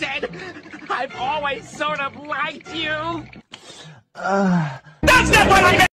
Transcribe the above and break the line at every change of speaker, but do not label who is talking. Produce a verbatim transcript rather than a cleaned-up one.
said, I've always sort of liked you.
Uh...
That's not what I meant!